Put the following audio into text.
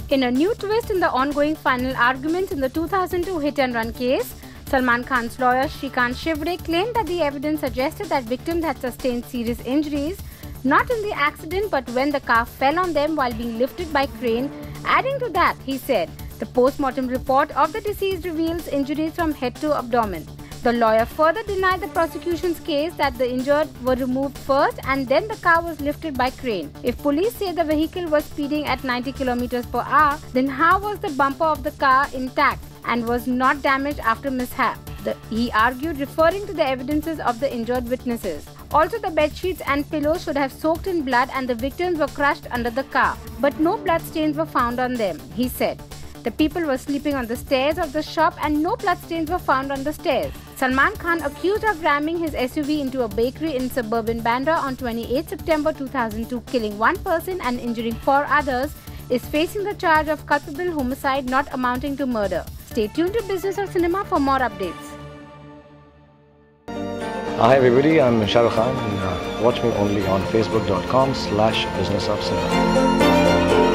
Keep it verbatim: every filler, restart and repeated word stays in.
In a new twist in the ongoing final arguments in the two thousand two hit-and-run case, Salman Khan's lawyer Shrikant Shivre claimed that the evidence suggested that victims had sustained serious injuries, not in the accident but when the car fell on them while being lifted by crane. Adding to that, he said, the post-mortem report of the deceased reveals injuries from head to abdomen. The lawyer further denied the prosecution's case that the injured were removed first and then the car was lifted by crane. If police say the vehicle was speeding at ninety kilometers per hour, then how was the bumper of the car intact and was not damaged after mishap? The, he argued, referring to the evidences of the injured witnesses. Also, the bedsheets and pillows should have soaked in blood and the victims were crushed under the car, but no blood stains were found on them, he said. The people were sleeping on the stairs of the shop and no bloodstains were found on the stairs. Salman Khan, accused of ramming his S U V into a bakery in suburban Bandra on twenty-eighth September two thousand two, killing one person and injuring four others, is facing the charge of culpable homicide not amounting to murder. Stay tuned to Business of Cinema for more updates. Hi everybody, I'm Shah Rukh Khan and uh, watch me only on facebook dot com slash business of cinema.